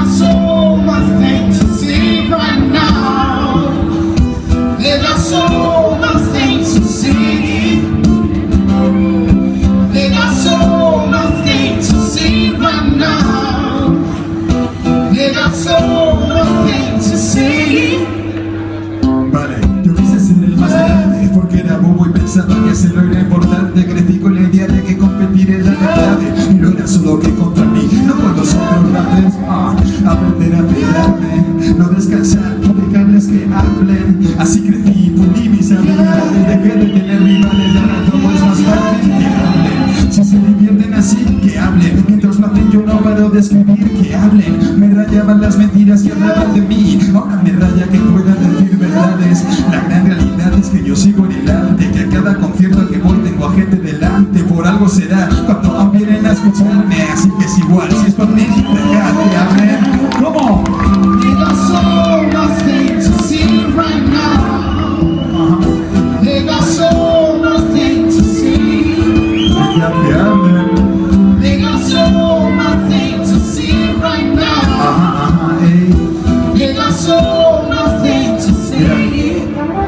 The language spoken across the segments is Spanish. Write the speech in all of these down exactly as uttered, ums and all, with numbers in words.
so much things to see right now. They got so much things to see. They got so much things to see right now. They got so much things to see. Vale, yo quise ser el más grande porque era bobo y pensaba que hacerlo era importante. Crecí con la idea de que competir era la clave y no era solo que contra mí. No puedo ser grandes, ah, aprender a pegarme, no descansar, no dejarles que hablen. Así crecí, pulí mis habilidades, dejé de tener rivales y ahora todo es más fácil que hablen. Si se divierten así, que hablen. Mientras lo hacen yo no paro de escribir, que hablen. Me rayaban las mentiras que hablaban de mí, ahora me raya que puedan decir verdades. La gran realidad es que yo sigo en el arte, que a cada concierto al que voy tengo a gente delante. Por algo será cuando vienen a escucharme, así que es igual, si es por mí, dejad que hablen. ¿Cómo? They got so much things to see right now. Uh-huh. They got so much things to see. Dejad que hablen. They got so much things to see right now. Ajá, ajá, ey. They got so much things to see.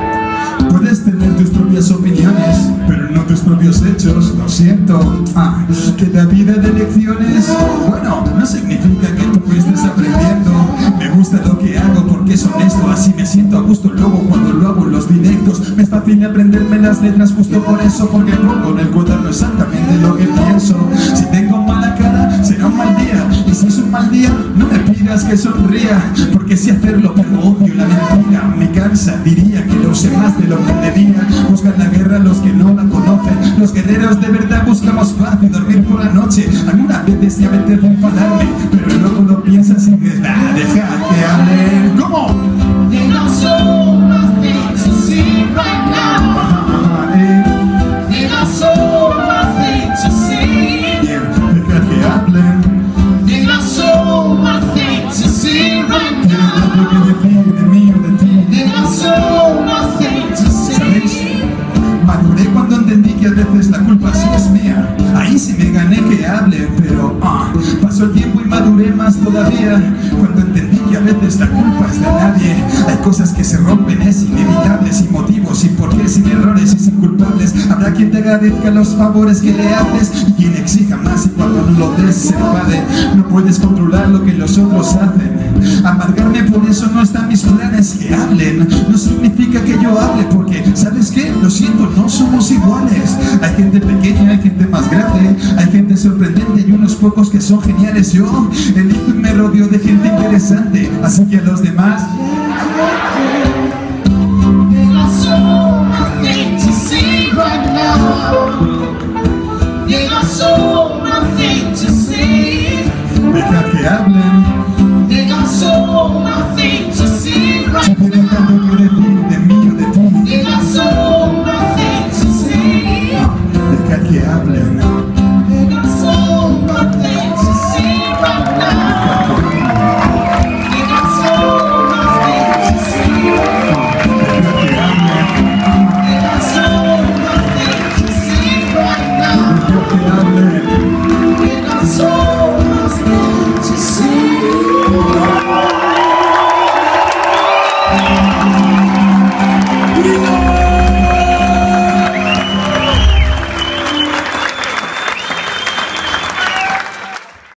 Puedes tener tus propias opiniones, pero no tus propios hechos, lo siento. Ah, que la vida de lecciones, bueno, no significa que tú estés aprendiendo. Me gusta lo que hago porque es honesto, así me siento a gusto luego cuando lo hago en los directos. Me es fácil aprenderme las letras justo por eso, porque pongo en el cuaderno exactamente lo que pienso. Si tengo mala cara, será un mal día, y si es un mal día, no me pidas que sonría, porque si hacerlo, pero odio la mentira, me cansa, diría que lo use más de lo que debía. Buscan la guerra los que no la conocen, los guerreros de verdad buscamos paz y dormir por la noche. Algunas veces ya me apetece enfadarme, pero luego lo piensas y dices, ah, deja que hablen. ¿Cómo? They got so much things to see right now. Ah, eh, They got so much things to see. bien, deja que hablen. They got so much things to see right Tienen now. algo que decir de mí o de ti. They got so much things to ¿Sabéis? see. Maduré cuando entendí que a veces la culpa sí es mía. Ahí sí me gané que hable, pero ah, pasó el tiempo y maduré más todavía cuando entendí que a veces la culpa es de nadie. Hay cosas que se rompen, es inevitable, sin motivos, sin porqués, sin errores y sin culpables. Habrá quien te agradezca los favores que le haces y quien exija más y cuando no lo des se enfade. No puedes controlar lo que los otros hacen. Amargarme por eso no están mis planes. Que hablen no significa que yo hable, porque ¿sabes qué? Lo siento, no somos iguales. Hay gente pequeña, hay gente más grande, hay gente sorprendente y unos pocos que son geniales. Yo elijo y me rodeo de gente interesante, así que a los demás They got so much things to see right now. They got so much things to see. deja que hablen.